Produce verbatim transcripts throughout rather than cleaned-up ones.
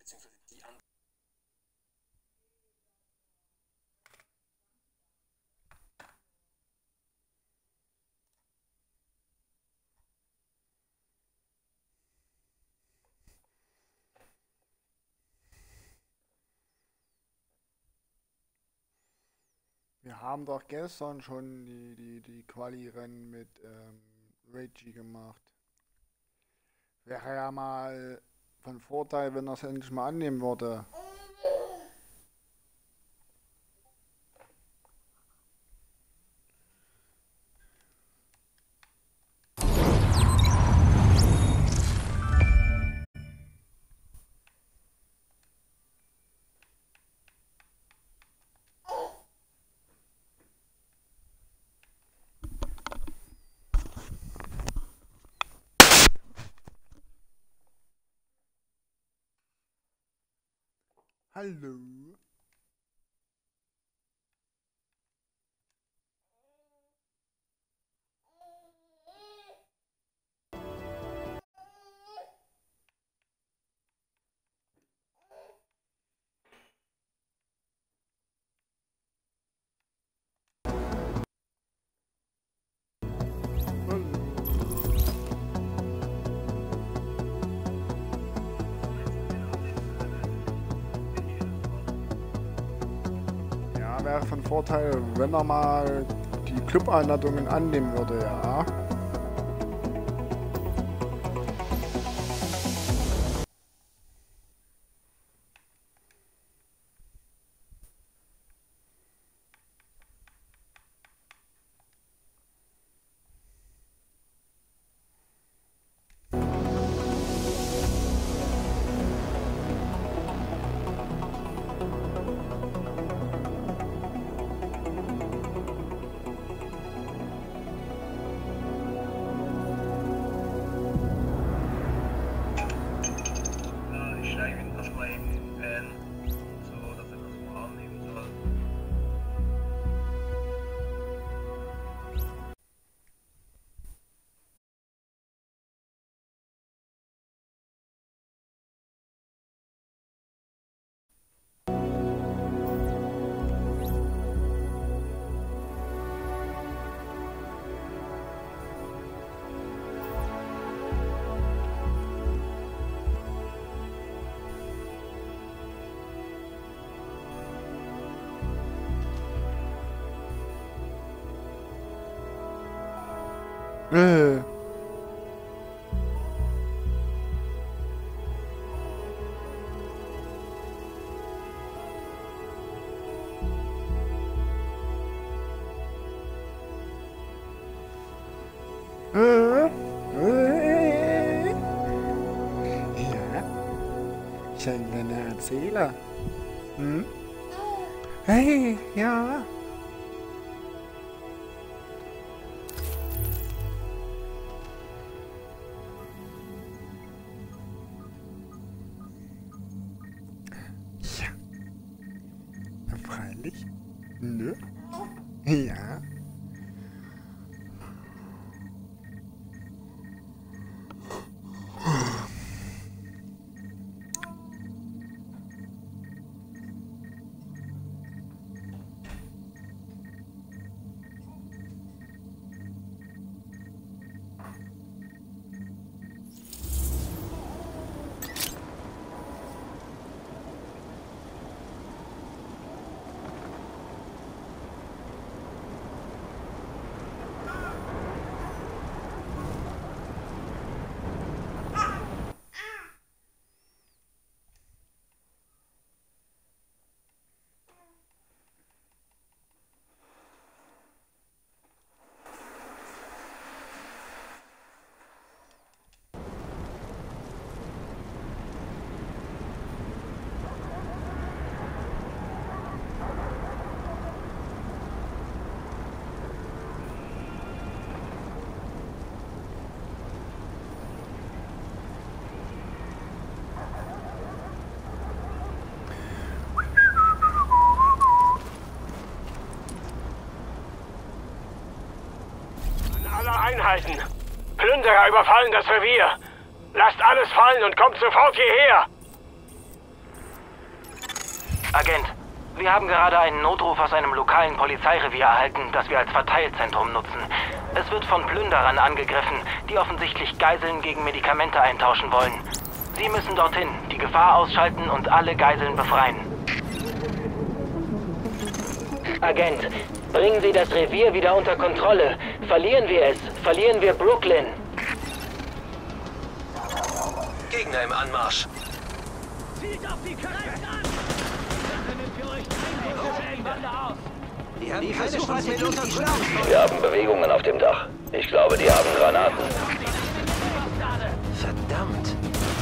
Wir haben doch gestern schon die, die, die Quali-Rennen mit ähm, Reggie gemacht. Wäre ja mal von Vorteil, wenn er es endlich mal annehmen würde. Hallo? Ja, wäre von Vorteil, wenn er mal die Club-Einladungen annehmen würde, ja. Äh. Äh. Äh. Ja. Ich bin ein kleiner Erzähler. Hm? Hey, ja. Freilich? Nö? Ja. Einheiten. Plünderer überfallen das Revier. Lasst alles fallen und kommt sofort hierher. Agent, wir haben gerade einen Notruf aus einem lokalen Polizeirevier erhalten, das wir als Verteilzentrum nutzen. Es wird von Plünderern angegriffen, die offensichtlich Geiseln gegen Medikamente eintauschen wollen. Sie müssen dorthin, die Gefahr ausschalten und alle Geiseln befreien. Agent, bringen Sie das Revier wieder unter Kontrolle. Verlieren wir es, verlieren wir Brooklyn. Gegner im Anmarsch. Zielt auf die Köpfe an! Sache nimmt für euch kein Ende aus! Die haben keine Chance mit unter Kontrolle. Wir haben Bewegungen auf dem Dach. Ich glaube, die haben Granaten. Verdammt.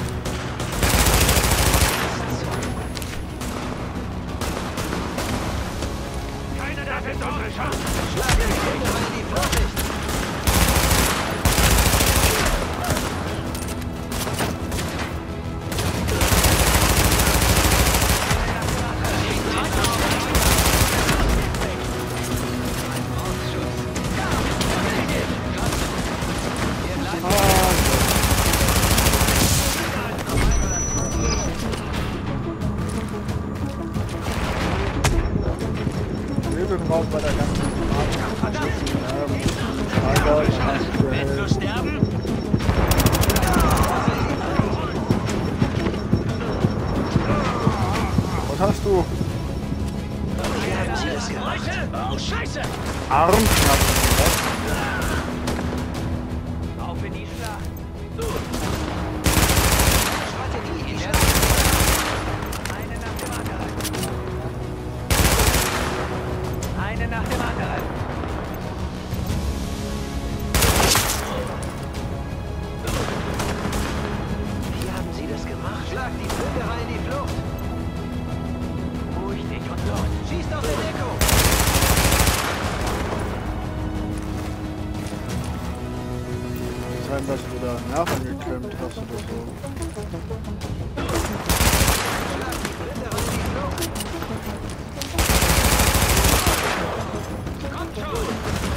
Keiner darf jetzt unsere Chance! Schlag die Finger in die Vorsicht. Raum bei der ganzen Willst du sterben? Was hast du? Leute! Oh, Scheiße! Armknappen. Auf in die Schlacht! Eine nach dem anderen! Eine nach dem anderen! Wie haben Sie das gemacht? Schlag die Plünderer in die Flucht. Ruhig dich und los! Schießt auf der Deckung. Sein, dass du da Nerven geklemmt hast oder so. Schlag die Plünderer in die Flucht. Kommt schon!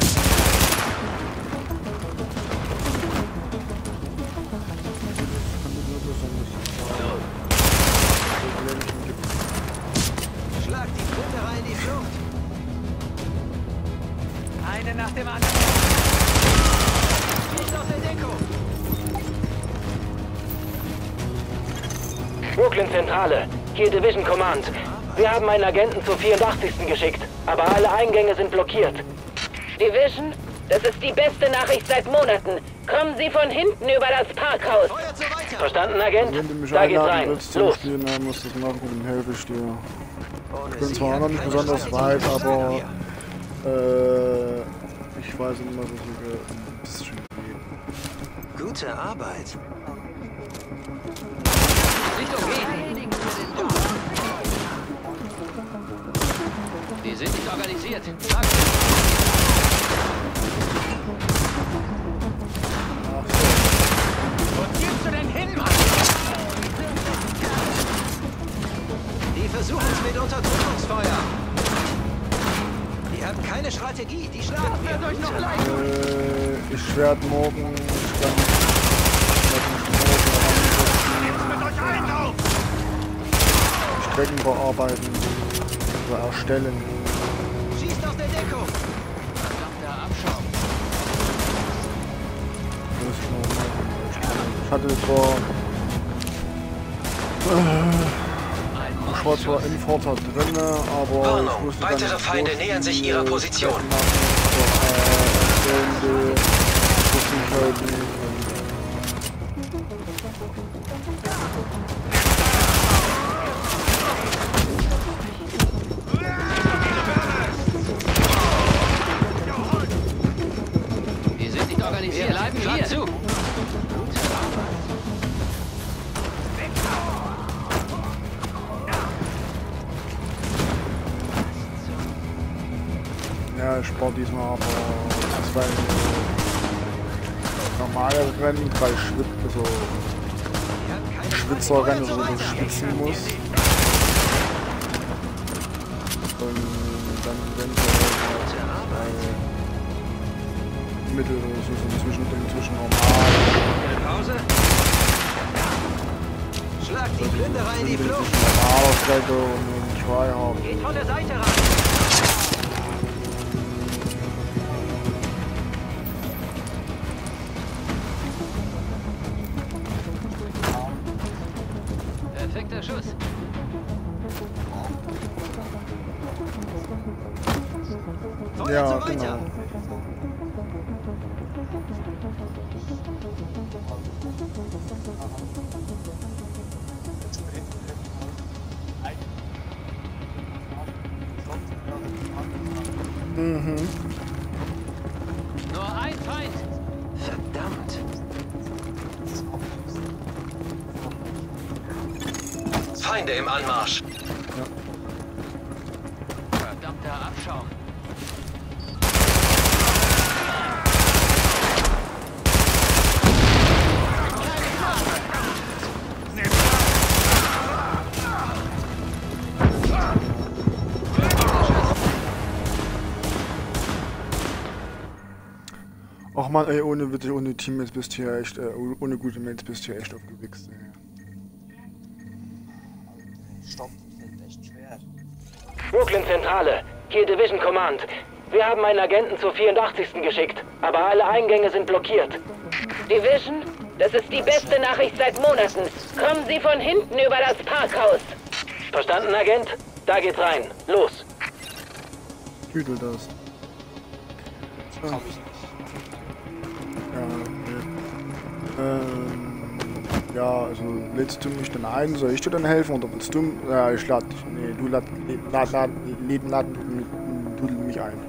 Schlag die Plünderer in die Flucht. Eine nach dem anderen! Schießt auf der Deckung. Brooklyn Zentrale, hier Division Command. Wir haben einen Agenten zur vierundachtzigsten geschickt, aber alle Eingänge sind blockiert. Division, das ist die beste Nachricht seit Monaten. Kommen Sie von hinten über das Parkhaus. Feuert so weiter. Verstanden, Agent? Wenn du mich Da geht's einladen rein. willst zum Los! Spielen, dann musst du das machen, dann helfe ich dir. Ohne Ich bin Sie zwar hat noch nicht keine besonders Chance. weit, Schlagen aber wir. äh, ich weiß immer, dass ich ein bisschen geht. Gute Arbeit. Richtung G. Die sind nicht organisiert. Sag. Wo gehst du denn hin, Mann? Die versuchen es mit Unterdrückungsfeuer. Die haben keine Strategie. Die schlagen wir. Wird euch noch leid! Äh, ich werde morgen dann Mit euch allen auf! Strecken bearbeiten oder erstellen. Schießt auf der Deckung. Verdammter Abschaum. Das ist normal. Ich hatte zwar äh, ich war zwar in Vorteil drin, aber Warnung, ich musste weitere dann Feinde groß nähern sich die, ihrer äh, Position. Treppen machen, so, äh, erstellende Flüssigkeiten und Die sind nicht organisiert. Wir bleiben hier. Zu. ja, ich spare diesmal aber zwei normale Rennen, bei Schwitz, also Schwitzerrennen, also wo du schwitzen musst. Und dann wenn du äh, Mittel oder so, so zwischen, zwischen normal. Pause. Schlag die Plünderer in die Das Flucht! ist normaler Strecke und nicht frei haben. Geht von der Seite ran! Perfekter Schuss. Feuer Ja, so weiter! genau. Mhm. Nur ein Feind. Verdammt! Feinde im Anmarsch! Verdammter Abschaum. Ach man, ey, ohne wirklich ohne Teammates bist du hier echt, äh, ohne gute Mates bist du hier echt aufgewichst, ey. Stopp, das ist echt schwer. Brooklyn Zentrale, hier Division Command. Wir haben einen Agenten zur vierundachtzigsten geschickt, aber alle Eingänge sind blockiert. Division, das ist die beste Nachricht seit Monaten. Kommen Sie von hinten über das Parkhaus. Verstanden, Agent? Da geht's rein. Los! Tüdel das. Komm ich nicht. Ja, okay. Ähm, ja, also lädst du mich dann ein, soll ich dir dann helfen oder willst du? Ja, ich lade dich. Nee, du lad, lad, lad, lad, lad, du mich ein.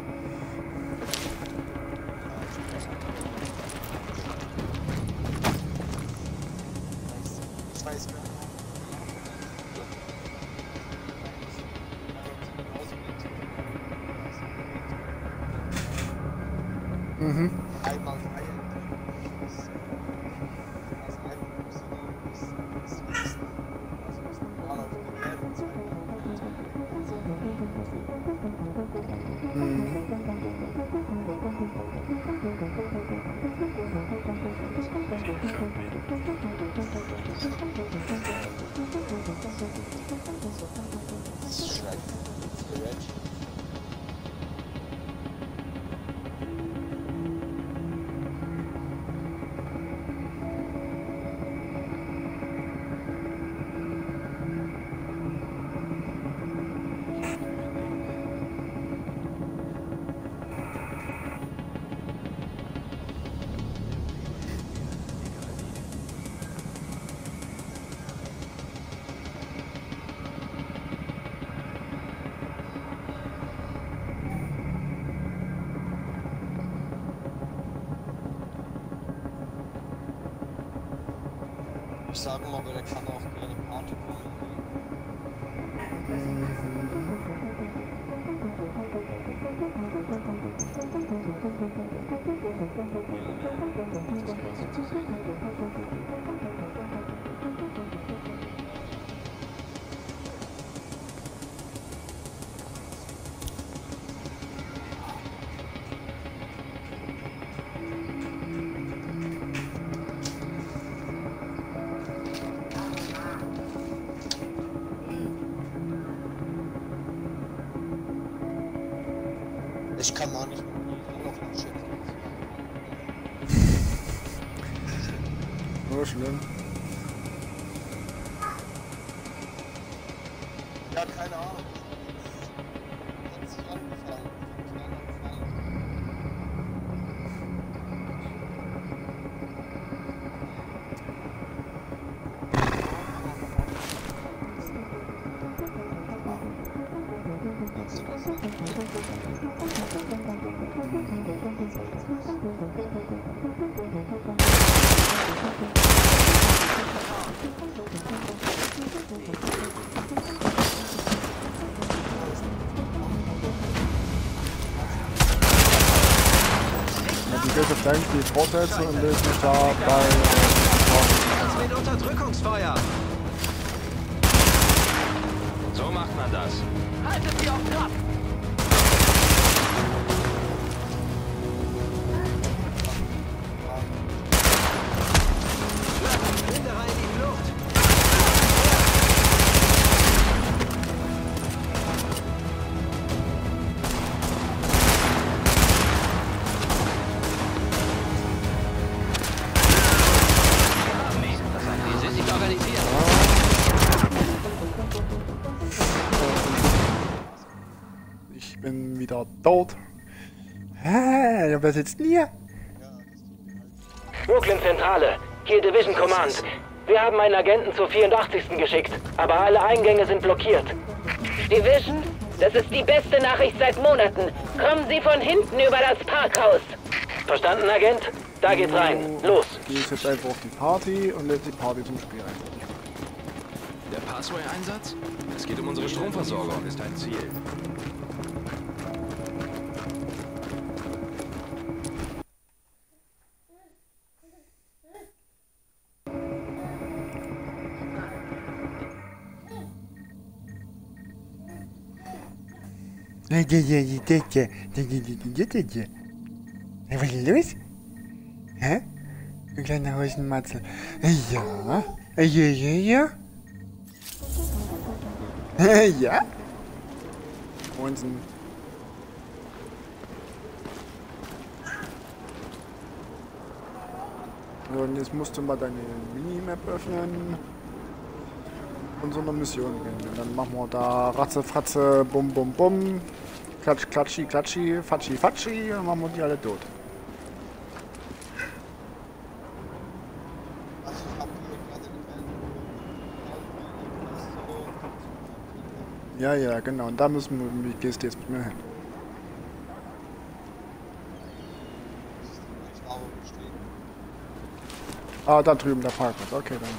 Ich weiß gar nicht. Mhm. Einmal frei. Also einfach muss ich das wissen. Also das normal auf der Welt und das ist schrecklich. Ich sage mal, der kann auch gerne Party kommen. Ich kann auch nicht noch einen Shit. So schlimm. Ja, keine Ahnung. Hat sich angefangen. Hat sich angefangen. Also ich jetzt eigentlich die fortsetzen und will mich da bei Das mit Unterdrückungsfeuer! So macht man das. Haltet sie auf Trab! Schlag die Plünderer in die Flucht! wieder tot. Hä, wer sitzt denn hier? Brooklyn Zentrale, hier Division Command. Wir haben einen Agenten zur vierundachtzigsten geschickt, aber alle Eingänge sind blockiert. Division, das ist die beste Nachricht seit Monaten. Kommen Sie von hinten über das Parkhaus. Verstanden, Agent? Da geht's rein. Los. Geh jetzt einfach auf die Party und lädt die Party zum Spiel ein. Der Passway-Einsatz? Es geht um unsere Stromversorgung. Ist ein Ziel. Was ist los? Hä? Du kleine Hosenmatzel. Ja. Ja, ja, ja. Ja? Unsinn. Und jetzt musst du mal deine Minimap öffnen und so eine Mission gehen. Und dann machen wir da Ratze, Fratze, Bum, Bum, Bum. Klatsch, Klatschi, Klatschi, Fatschi, Fatschi. Dann machen wir die alle tot. Also ich habe hier gerade die Ja, ja, genau. Und da müssen wir, wie gehst du jetzt mit mir hin? Ah, da drüben der Parkplatz. Okay, dann.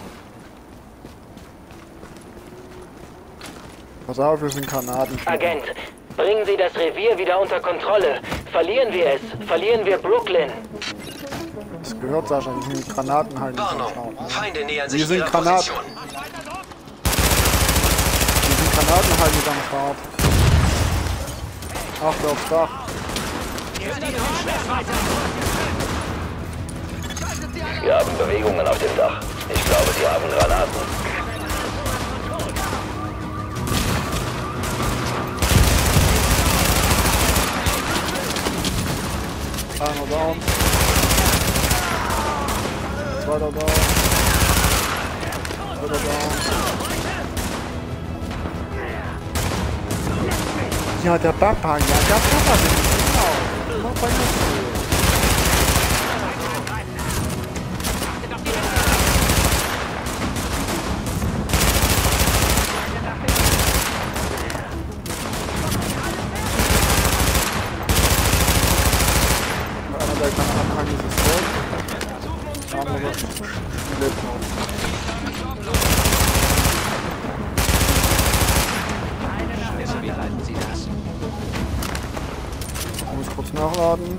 Pass auf, wir sind Granaten. Agent, bringen Sie das Revier wieder unter Kontrolle. Verlieren wir es, verlieren wir Brooklyn. Das gehört, Sascha, die sind Granaten halt. Warnung, Feinde nähern sich Wir sind ihrer Granaten. Position. Die sind Granaten halt mit am Start. Achte aufs Dach. Wir haben Bewegungen auf dem Dach. Ich glaube, sie haben Granaten. Einer down. Zweiter down. Dritter down. Ja, der Papa, ja, der Papa, genau. Immer bei mir. Der kann anfangen, dieses Tor. Aber was? Die lebt noch. Wie halten Sie das? Ich muss kurz nachladen.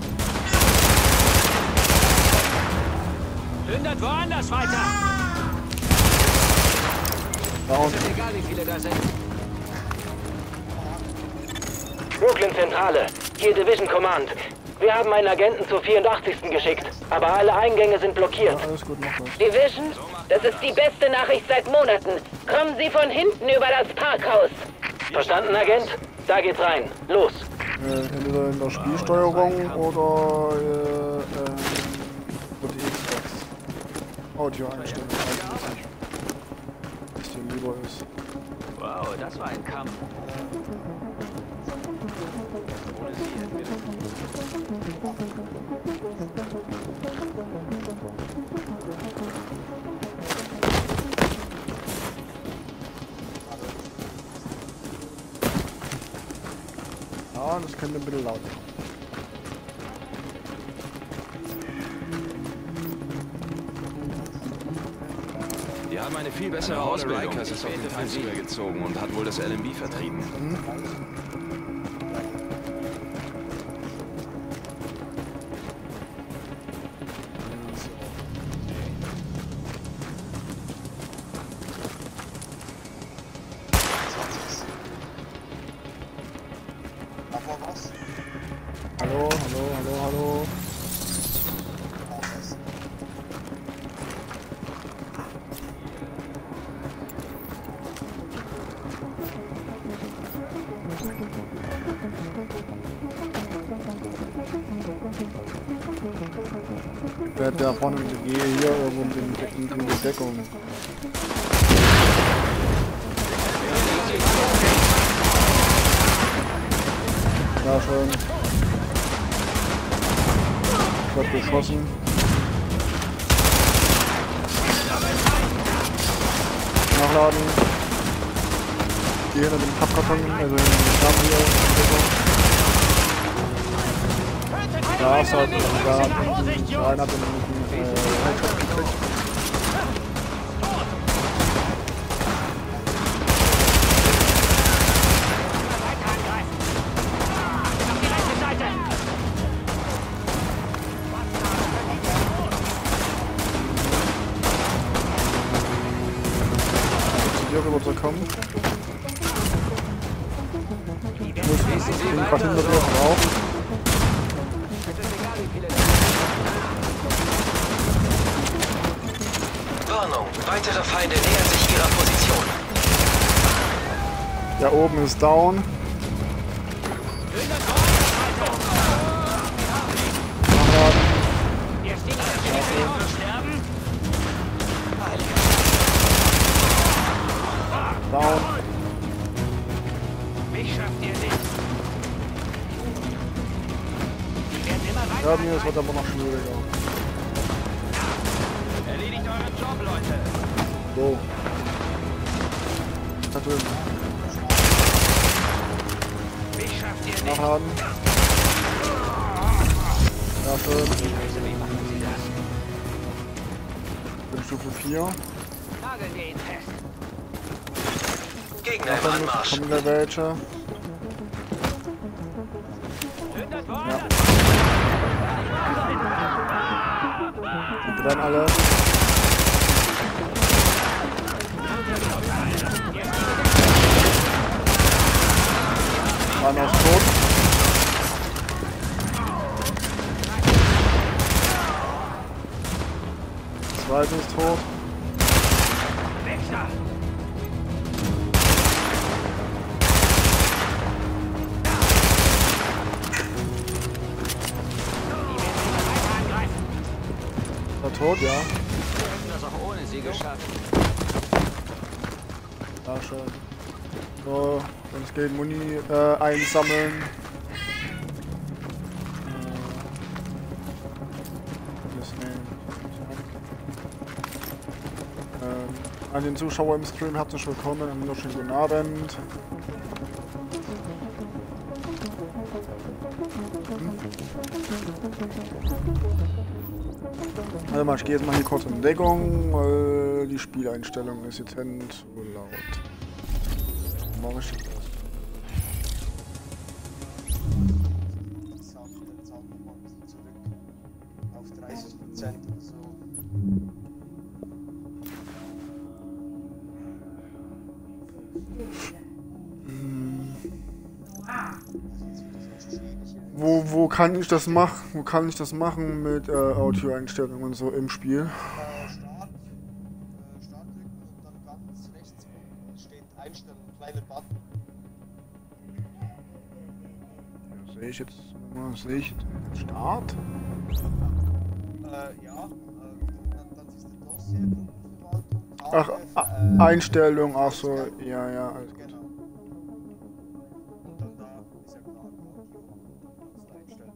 Plündert woanders weiter! Down. Egal wie viele da sind. Brooklyn Zentrale, hier Division Command. Wir haben einen Agenten zur vierundachtzigsten geschickt, aber alle Eingänge sind blockiert. Ja, alles gut, mach das. Division, das ist die beste Nachricht seit Monaten. Kommen Sie von hinten über das Parkhaus. Verstanden, Agent? Da geht's rein. Los. Äh, entweder in der Spielsteuerung oder äh, ähm, über die Xbox. Audio einstellen, weiß ich nicht. Was dir lieber ist. Wow, das war ein Kampf. Ja, das könnte ein bisschen laut sein. Die haben eine viel bessere Ausbildung. Rikers ist auf den Times Square gezogen und hat wohl das L M B vertrieben. Mhm. Davor was? Hallo, hallo, hallo, hallo. Der, der vorne gehe hier irgendwo in, in, in die Deckung. Da Ja, schön. Ich werd geschossen. Nachladen. Hier hinter dem Pappkarton, also in den Stamm hier. Da ist halt, da hat einer hat einen äh, Headshot gekriegt. Hier rüber zu kommen. Ich muss gerade hinter dir drauf. Warnung, weitere Feinde nähern sich ihrer Position. Der oben ist down. Down. Mich schafft ihr nicht. Ja, mir ist wird aber noch schwieriger. Erledigt euren Job, Leute. So. Natürlich. Mich schafft ihr nicht. Nachladen. Ja, schön. Wie machen Sie das? Bin Stufe vier. Nageln wir ihn fest. Gegner im Anmarsch. Kommen gleich welche. Ja. Die brennen alle. Einer ist tot. Der zweite ist tot. War tot, ja. Wir hätten das auch ohne sie geschafft. Ja, schön. So, wenn es geht, Muni äh, einsammeln. Äh, das nehmen. Ähm, an den Zuschauer im Stream herzlich willkommen und wunderschönen guten Abend. Also mal, ich gehe jetzt mal hier kurz in Deckung, weil die Spieleinstellung ist jetzt end so laut. Dann mache ich das. Dann sagen wir mal ein bisschen zurück auf dreißig Prozent oder so. Wo, wo kann ich das machen? Wo kann ich das machen mit äh, Audioeinstellungen und so im Spiel? Äh, Start, äh, Start drücken und dann ganz rechts unten steht Einstellen, kleine Button. Ja, sehe ich jetzt, sehe ich Start? Äh, ja, äh, dann, dann siehst du Dossier, Kundenverwaltung, Ach, Tage, A- Einstellung, ach so, ja, ja, alles gut. Genau. Und dann da ist ja klar, Audio, kannst du einstellen.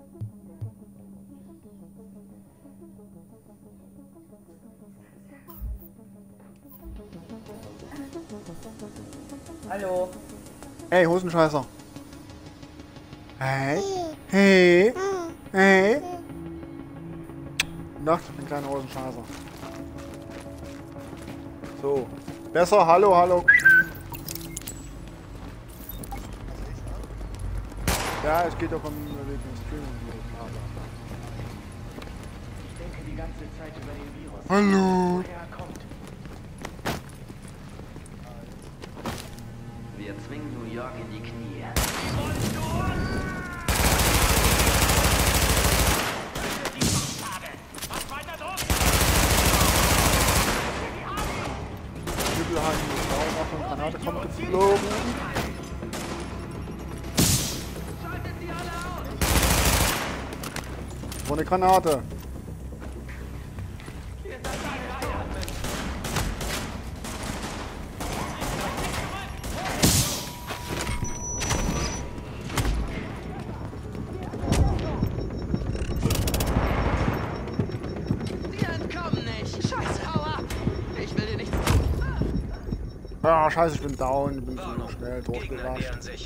Hallo. Hey, Hosenscheißer. Hey, hey, hey. Nacht, ein kleiner Hosenscheißer. So. Besser, hallo, hallo. Ja, es geht doch um den Stream. Ich denke die ganze Zeit über den Virus. Hallo. Woher er kommt. Wir zwingen New York in die Knie. Übelheim, die Granate kommt geflogen. Wo eine Granate? Ah, scheiße, ich bin down, ich bin zu Warnung. schnell Gegner durchgerascht. nähern sich.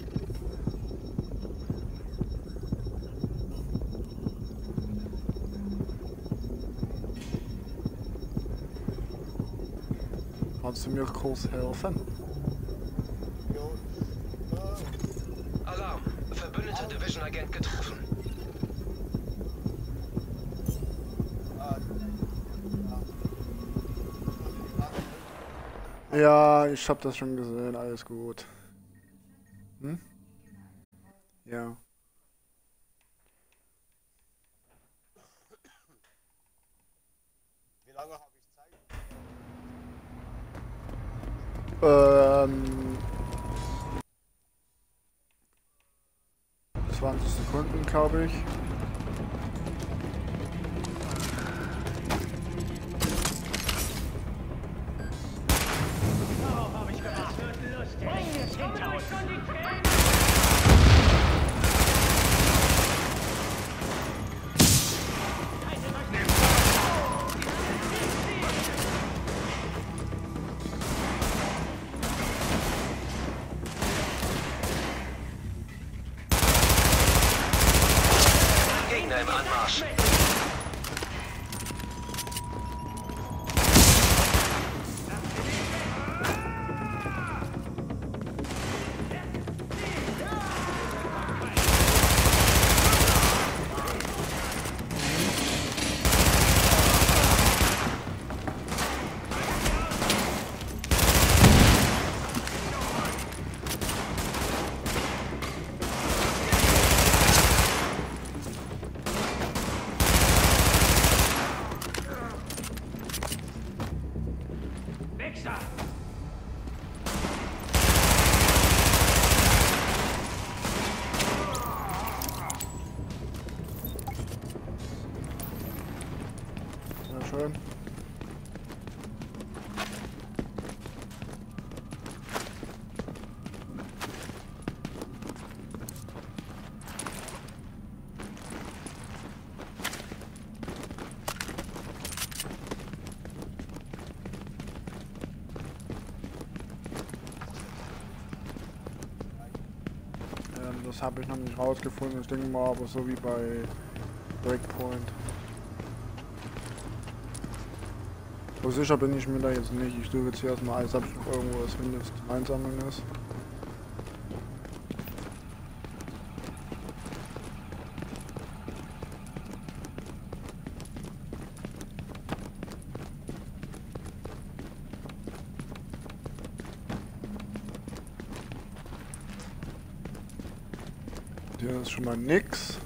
Kannst du mir kurz helfen? Jo. Äh, Alarm. Verbündete Division-Agent getroffen. ah, ja. Ja, ich hab das schon gesehen, alles gut. Hm? Ja. Wie lange habe ich Zeit? Ähm. zwanzig Sekunden, glaube ich. Darauf habe ich gewartet. Wird lustig. Bring es hinter uns. Gegner im Anmarsch. Wichser! Sehr schön. Ähm, das habe ich noch nicht rausgefunden. Ich denke mal, aber so wie bei Breakpoint. So sicher bin ich mir da jetzt nicht. Ich suche jetzt hier erstmal alles ab, ich noch irgendwo das Mindest einsammeln ist. Hier ist schon mal nix.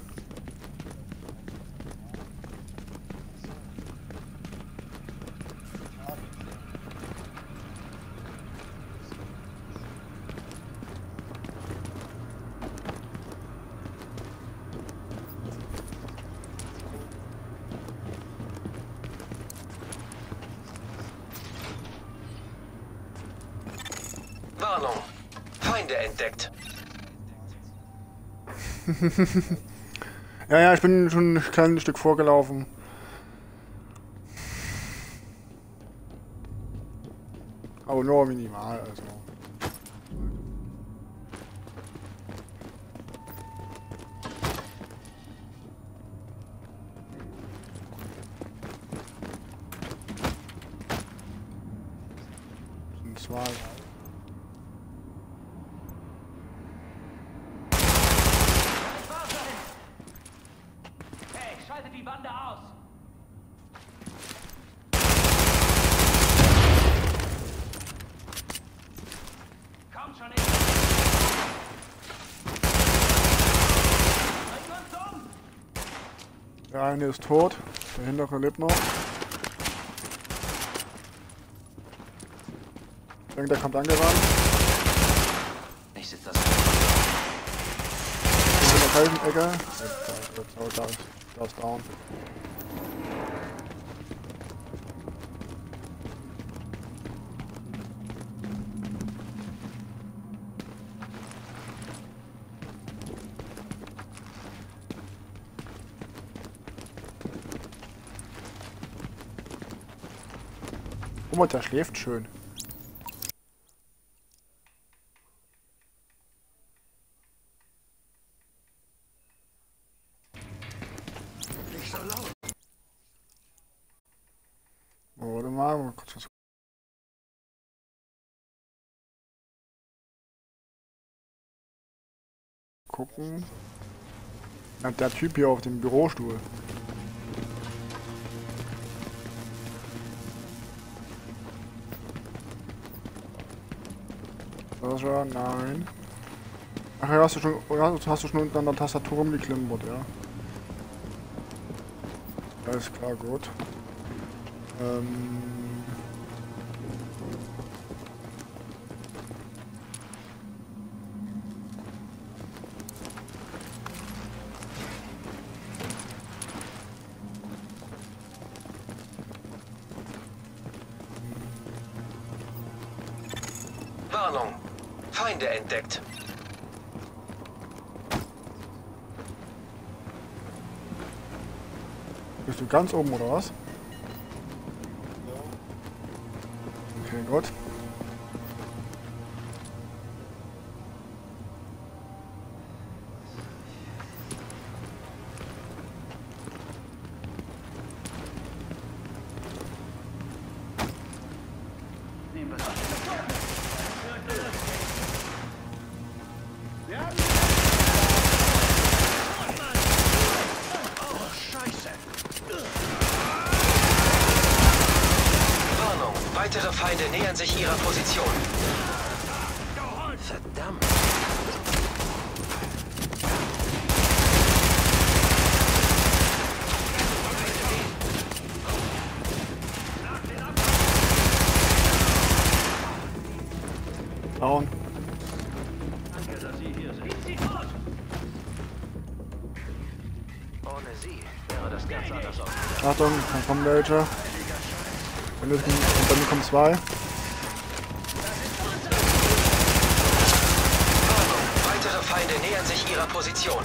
Warnung. Feinde entdeckt. Ja, ja, ich bin schon ein kleines Stück vorgelaufen. Aber nur minimal, also. Das sind zwei. Hey, schaltet die Bande aus! Kommt schon in! Seid ihr dumm? Der eine ist tot, der hintere lebt noch. Ich denke, der kommt angerannt. Ich sitze das. In der Felsenecke. Da, da, da, ist, da ist down. Guck mal, der schläft schön. Ah, mal kurz was gucken. Ja, der Typ hier auf dem Bürostuhl. Sascha, nein. Ach ja, hast du schon, hast, hast du schon unten an der Tastatur rumgeklimpert, ja. Alles klar, gut. Ähm... Warnung. Feinde entdeckt. Bist du ganz oben oder was? Okay, gut. Weitere Feinde nähern sich ihrer Position. Verdammt. Down. Danke, dass Sie hier sind. Ohne sie wäre das ganz anders aus. Achtung, dann kommen welche. Und dann kommen zwei. Weitere Feinde nähern sich ihrer Position.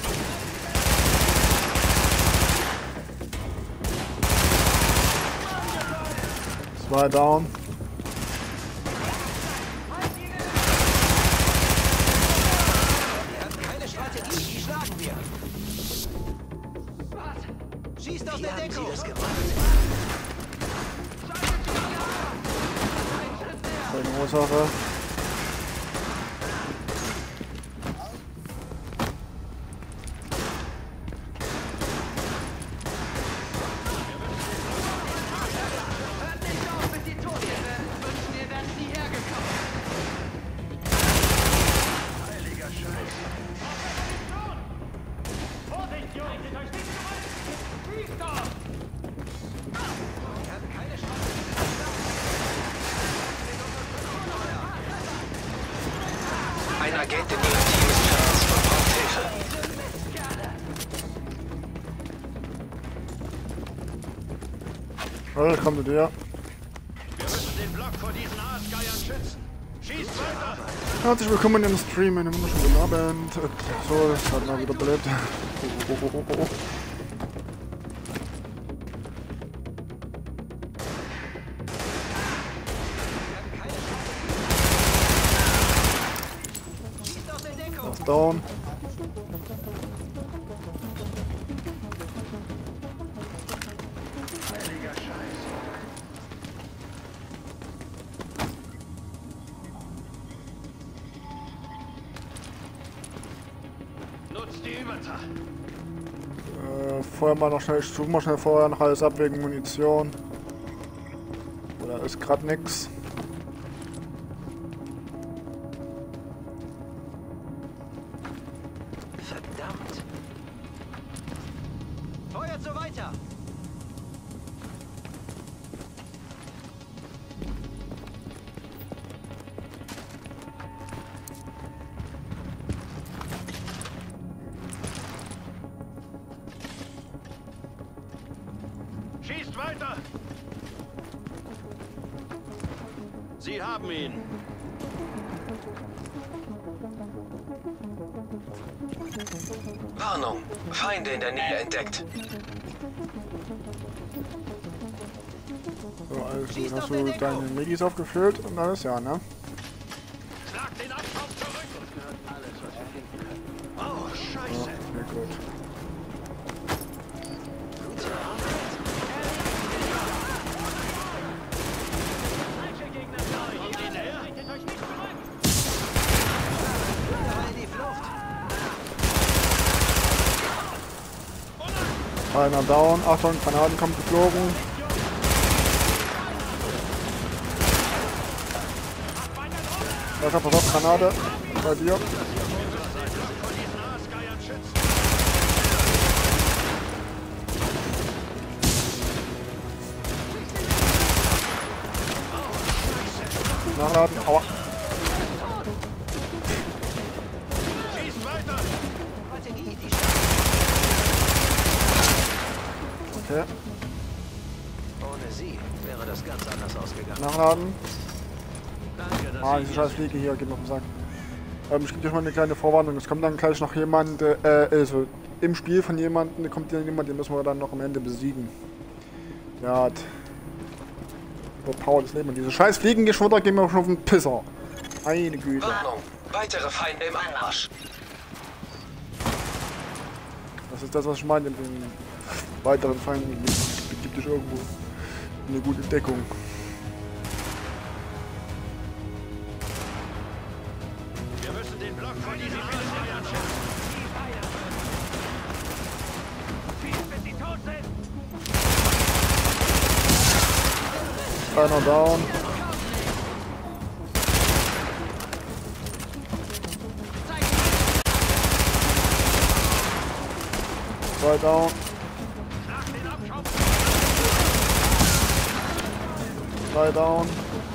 Zwei down. Keine Strategie, die schlagen wir. Was? Schießt aus der Deckung. Wie haben Sie das gemacht? Keine Ursache. Ein Agent in Ihrem Team ist verletzt und braucht Hilfe. Oh, komm mit dir. Wir müssen den Block vor diesen Aasgeiern schützen. Schießt weiter! Herzlich willkommen im Stream, einen wunderschönen guten Abend. So, das hat mal wieder belebt. Oh, oh, oh, oh, oh. Down. Nutzt die Überzahl. Äh, vorher mal noch schnell, ich suche mal schnell vorher noch alles ab wegen Munition. Oder ist gerade nix. Verdammt. Feuert so weiter. Schießt weiter! Sie haben ihn. Warnung. Feinde in der Nähe entdeckt. So, alles gut. Hast du deine Medis aufgefüllt und alles? Ja, ne? Schlag den Abschaum zurück! Das gehört alles, was wir finden können. Oh, Scheiße! Okay, gut. Einer down. Achtung, Granaten kommt geflogen. Da pass auf, Granate. Bei dir. Nachladen. Aua. Okay. Ohne sie wäre das ganz anders ausgegangen. Nachladen. Danke, dass Ah, Sie diese scheiß Fliege hier geht noch im Sack. Ähm, ich gebe dir schon mal eine kleine Vorwarnung. Es kommt dann gleich noch jemand, äh, also im Spiel von jemandem, kommt dann jemand, den müssen wir dann noch am Ende besiegen. Der hat überpowertes Leben. Und diese scheiß Fliegengeschwader gehen mir schon auf den Pisser. Meine Güte. Warnung! Weitere Feinde im Anmarsch! Das ist das, was ich meine. In den weiteren Feinden gibt es irgendwo eine gute Deckung. Wir müssen den Block von diesen Philippinern schützen. Bis sie tot sind. Einer down. Zwei down. Drei down.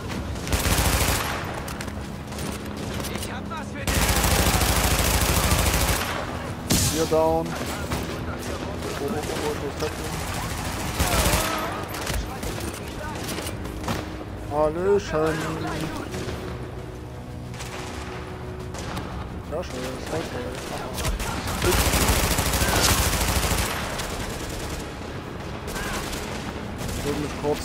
Ich hab was für dich. Vier down. Oh, oh, oh, oh, das ist Hallöchen. Ja, schön. Ich will mich kurz.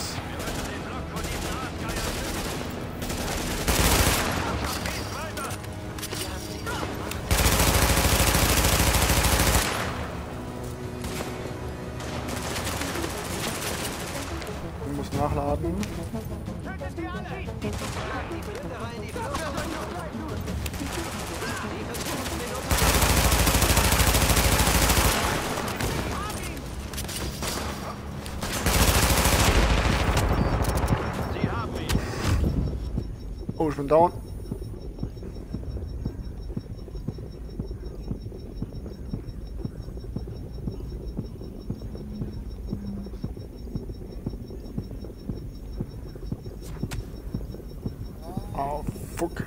Ich muss nachladen. Oh, ich bin down. Oh, fuck.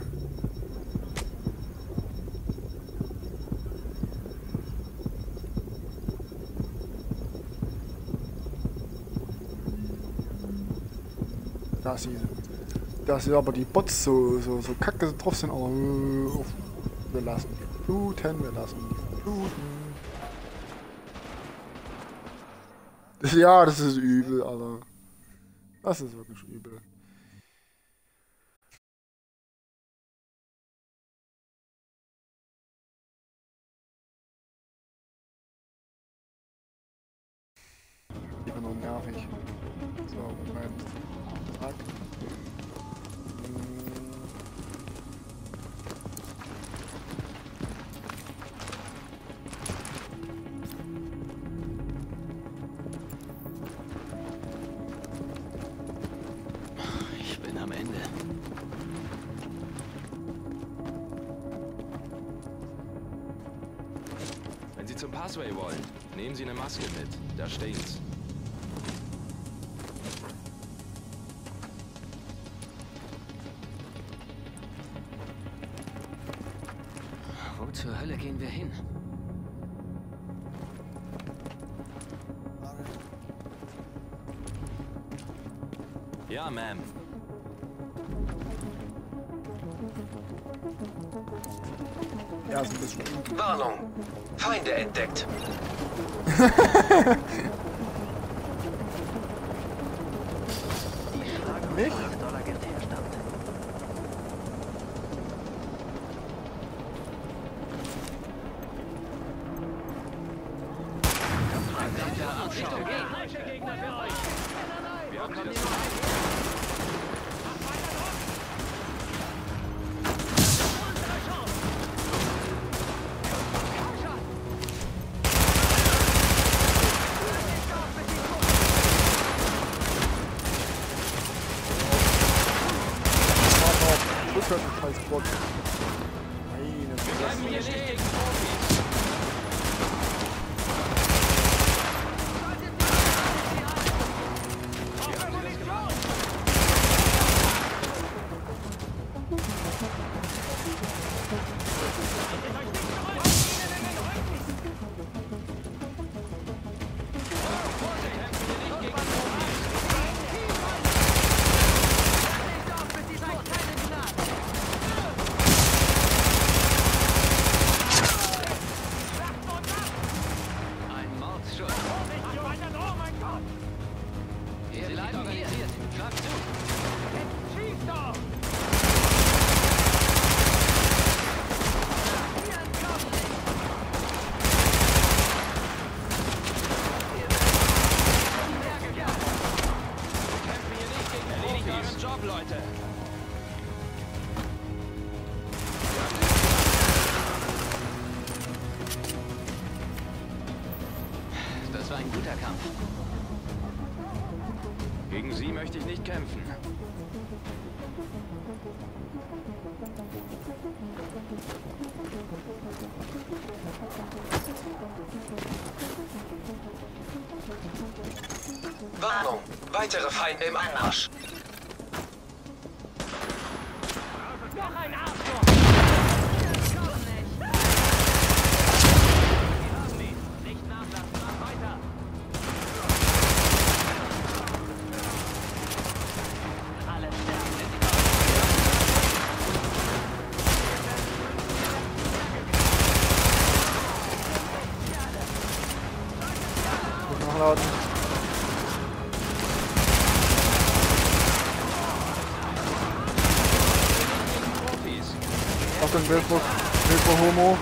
Da sie, da sie aber die Bots so, so, so kacke drauf sind, aber äh, wir lassen die fluten, wir lassen die fluten. Das, ja, das ist übel, Alter. Das ist wirklich übel. Immer nur nervig. So, Moment. Zack. Ich bin am Ende. Wenn Sie zum Passway wollen, nehmen Sie eine Maske mit. Da steht's. Wo zur Hölle gehen wir hin? Ja, Ma'am. Ja, ist ein bisschen. Warnung! Feinde entdeckt! Nicht? Falsche Gegner für euch. Wir haben das scheiß Bot. Meine Fresse. Job, Leute. Das war ein guter Kampf. Gegen Sie möchte ich nicht kämpfen. Warnung! Weitere Feinde im Anmarsch. Noch ein Arschloch! Nicht nachlassen, mach weiter! Alle sterben. Muss nachladen. Achtung, Wilfo, Wilfo Homo.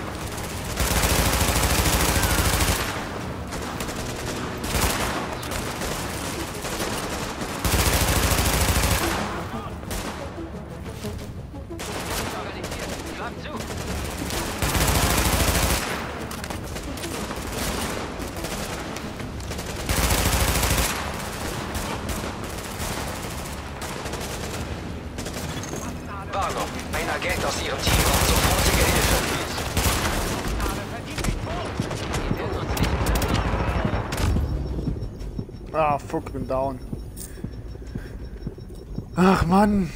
Warnung! Ein Agent aus Ihrem Team braucht sofortige Hilfe. Ah, fuck, bin down. Ach, Mann.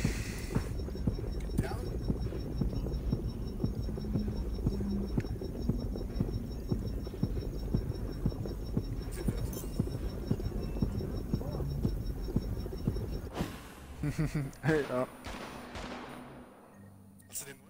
ja. Hast du den